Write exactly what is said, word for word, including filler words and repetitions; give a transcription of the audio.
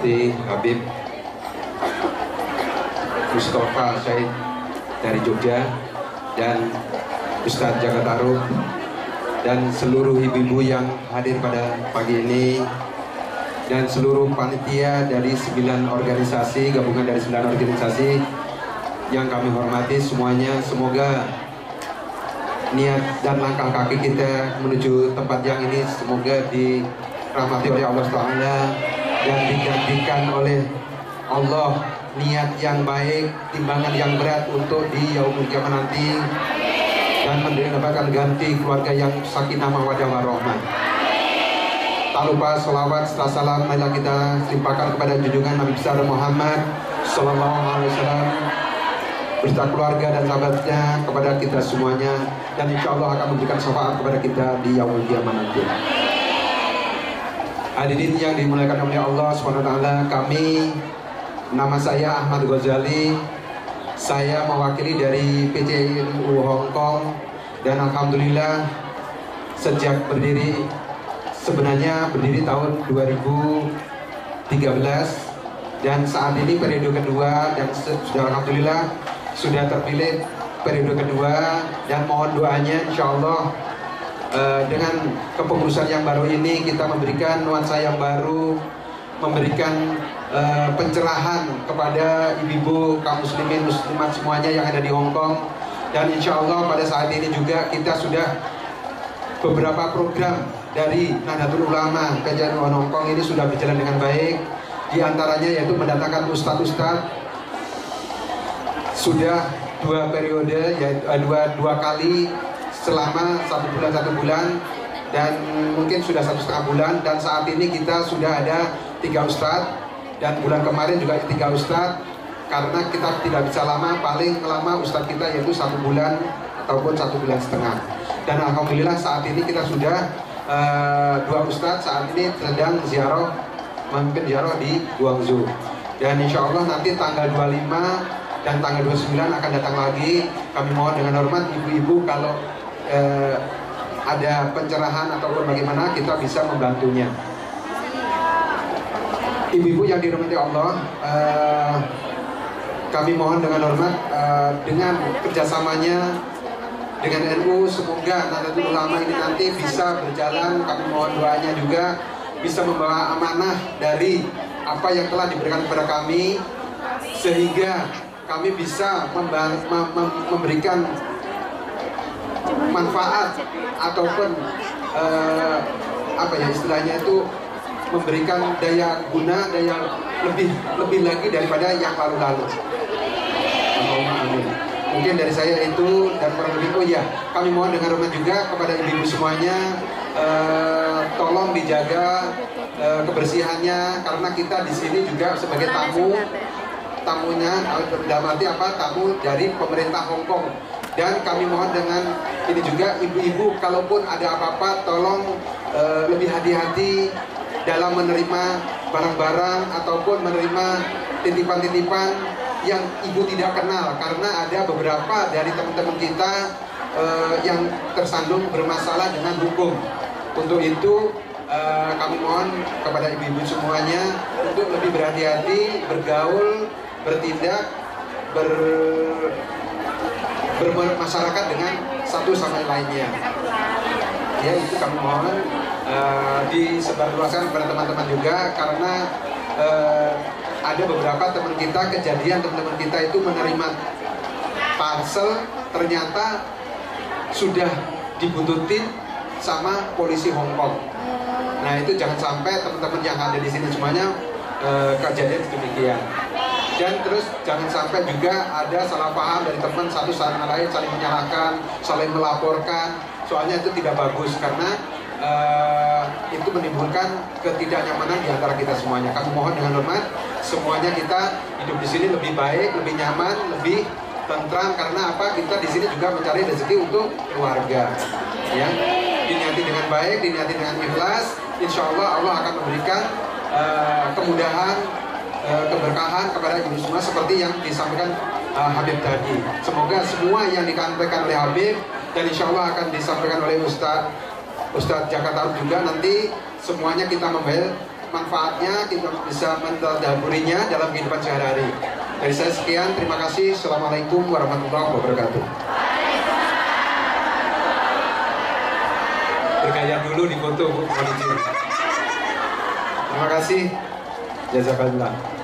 hormati Habib Mustafa Said dari Jogja dan Ustadz Jaka Tarub dan seluruh ibu-ibu yang hadir pada pagi ini dan seluruh panitia dari sembilan organisasi, gabungan dari sembilan organisasi yang kami hormati semuanya. Semoga niat dan langkah kaki kita menuju tempat yang ini semoga dirahmati oleh Allah subhanahu wa taala dan digantikan oleh Allah niat yang baik, timbangan yang berat untuk di yaumul kiamah nanti, dan mendapatkan ganti keluarga yang sakinah mawaddah warahmah. Tak lupa salawat serta salam marilah kita limpahkan kepada junjungan Nabi besar Muhammad Sallallahu Alaihi Wasallam beserta keluarga dan sahabatnya, kepada kita semuanya, dan insya Allah akan memberikan syafaat kepada kita di yaumul kiamah nanti. Hadirin yang dimuliakan oleh Allah subhanahu wa taala, kami, nama saya Ahmad Ghazali, saya mewakili dari P C N U Hong Kong, dan alhamdulillah sejak berdiri, sebenarnya berdiri tahun dua ribu tiga belas, dan saat ini periode kedua, dan sudah alhamdulillah sudah terpilih periode kedua, dan mohon doanya insya Allah uh, dengan kepengurusan yang baru ini kita memberikan nuansa yang baru, memberikan uh, pencerahan kepada ibu-ibu kaum muslimin muslimat semuanya yang ada di Hong Kong. Dan insya Allah pada saat ini juga kita sudah beberapa program dari Nahdlatul Ulama P C N U Hong Kong ini sudah berjalan dengan baik. Di antaranya yaitu mendatangkan ustadz-ustadz sudah dua periode, yaitu dua dua kali selama satu bulan satu bulan dan mungkin sudah satu setengah bulan, dan saat ini kita sudah ada tiga ustadz, dan bulan kemarin juga tiga ustadz, karena kita tidak bisa lama, paling lama ustadz kita yaitu satu bulan ataupun satu bulan setengah. Dan alhamdulillah saat ini kita sudah uh, dua ustadz saat ini sedang ziarah, memimpin ziarah di Guangzhou, dan insya Allah nanti tanggal dua puluh lima dan tanggal dua puluh sembilan akan datang lagi. Kami mohon dengan hormat ibu-ibu kalau uh, ada pencerahan ataupun bagaimana kita bisa membantunya. Ibu-ibu yang dirahmati Allah, uh, kami mohon dengan hormat uh, dengan kerjasamanya dengan N U, semoga Nahdlatul Ulama ini nanti bisa berjalan. Kami mohon doanya juga bisa membawa amanah dari apa yang telah diberikan kepada kami, sehingga kami bisa mem memberikan manfaat ataupun uh, apa ya istilahnya itu, memberikan daya guna, daya lebih lebih lagi daripada yang lalu-lalu. Mungkin dari saya itu, dan kurang lebih. Oh ya, kami mohon dengan hormat juga kepada ibu-ibu semuanya, uh, tolong dijaga uh, kebersihannya, karena kita di sini juga sebagai tamu, tamunya dalam arti apa, tamu dari pemerintah Hong Kong. Dan kami mohon dengan ini juga ibu-ibu, kalaupun ada apa-apa tolong uh, lebih hati-hati dalam menerima barang-barang ataupun menerima titipan-titipan yang ibu tidak kenal, karena ada beberapa dari teman-teman kita uh, yang tersandung bermasalah dengan hukum. Untuk itu uh, kami mohon kepada ibu-ibu semuanya untuk lebih berhati-hati bergaul, bertindak, ber bermasyarakat dengan satu sama lainnya. Ya, itu kami mohon uh, disebarluaskan kepada teman-teman juga, karena uh, ada beberapa teman kita, kejadian teman-teman kita itu menerima parcel ternyata sudah dibuntutin sama polisi Hong Kong. Nah, itu jangan sampai teman-teman yang ada di sini semuanya uh, kejadian demikian. Dan terus jangan sampai juga ada salah paham dari teman satu sama lain, saling menyalahkan, saling melaporkan. Soalnya itu tidak bagus, karena uh, itu menimbulkan ketidaknyamanan di antara kita semuanya. Kami mohon dengan hormat semuanya kita hidup di sini lebih baik, lebih nyaman, lebih tentram, karena apa? Kita di sini juga mencari rezeki untuk keluarga. Ya, diniati dengan baik, diniati dengan ikhlas, insya Allah Allah akan memberikan uh, kemudahan, keberkahan kepada ibu semua seperti yang disampaikan uh, Habib tadi. Semoga semua yang disampaikan oleh Habib dan insya Allah akan disampaikan oleh Ustadz Ustadz Jaka Tarub juga nanti semuanya kita membayar manfaatnya, kita bisa mentadaburinya dalam kehidupan sehari-hari. Dari saya sekian, terima kasih. Assalamualaikum warahmatullahi wabarakatuh. Bergaya dulu di foto, Bu. Terima kasih. Jazakallah.